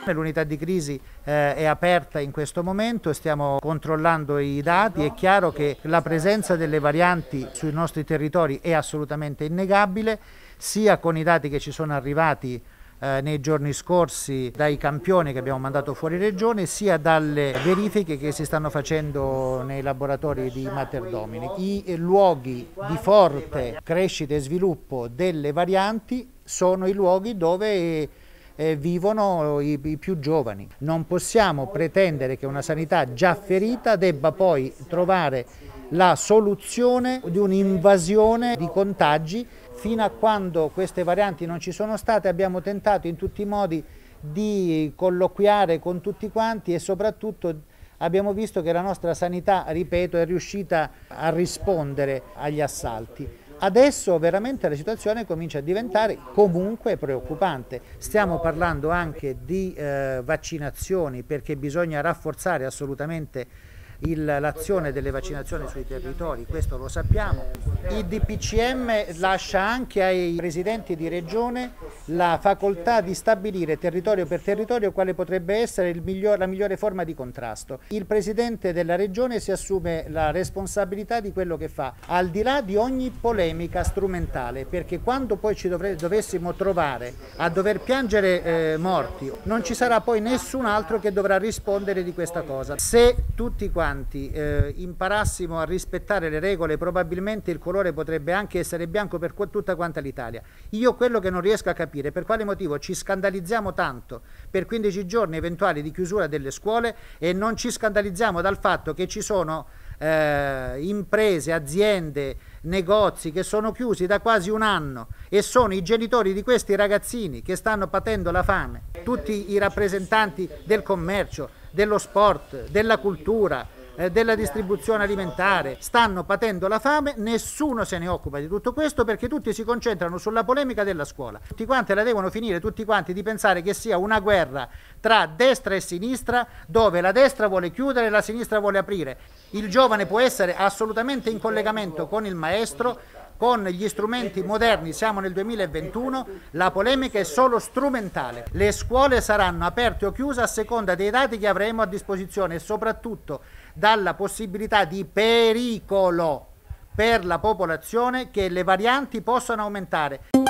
L'unità di crisi è aperta in questo momento, stiamo controllando i dati. È chiaro che la presenza delle varianti sui nostri territori è assolutamente innegabile, sia con i dati che ci sono arrivati nei giorni scorsi dai campioni che abbiamo mandato fuori regione, sia dalle verifiche che si stanno facendo nei laboratori di Mater Domini. I luoghi di forte crescita e sviluppo delle varianti sono i luoghi dove vivono i più giovani. Non possiamo pretendere che una sanità già ferita debba poi trovare la soluzione di un'invasione di contagi. Fino a quando queste varianti non ci sono state abbiamo tentato in tutti i modi di colloquiare con tutti quanti e soprattutto abbiamo visto che la nostra sanità, ripeto, è riuscita a rispondere agli assalti. Adesso veramente la situazione comincia a diventare comunque preoccupante. Stiamo parlando anche di vaccinazioni, perché bisogna rafforzare assolutamente l'azione delle vaccinazioni sui territori, questo lo sappiamo. Il DPCM lascia anche ai presidenti di regione la facoltà di stabilire territorio per territorio quale potrebbe essere la migliore forma di contrasto. Il presidente della regione si assume la responsabilità di quello che fa, al di là di ogni polemica strumentale, perché quando poi ci dovessimo trovare a dover piangere morti, non ci sarà poi nessun altro che dovrà rispondere di questa cosa. Se tutti quanti imparassimo a rispettare le regole, probabilmente il colore potrebbe anche essere bianco per tutta quanta l'Italia. Io quello che non riesco a capire è per quale motivo ci scandalizziamo tanto per 15 giorni eventuali di chiusura delle scuole e non ci scandalizziamo dal fatto che ci sono imprese, aziende, negozi che sono chiusi da quasi un anno e sono i genitori di questi ragazzini che stanno patendo la fame. Tutti i rappresentanti del commercio, dello sport, della cultura, della distribuzione alimentare stanno patendo la fame, nessuno se ne occupa di tutto questo perché tutti si concentrano sulla polemica della scuola. Tutti quanti la devono finire, tutti quanti, di pensare che sia una guerra tra destra e sinistra, dove la destra vuole chiudere e la sinistra vuole aprire. Il giovane può essere assolutamente in collegamento con il maestro, con gli strumenti moderni, siamo nel 2021, la polemica è solo strumentale. Le scuole saranno aperte o chiuse a seconda dei dati che avremo a disposizione e soprattutto dalla possibilità di pericolo per la popolazione che le varianti possano aumentare.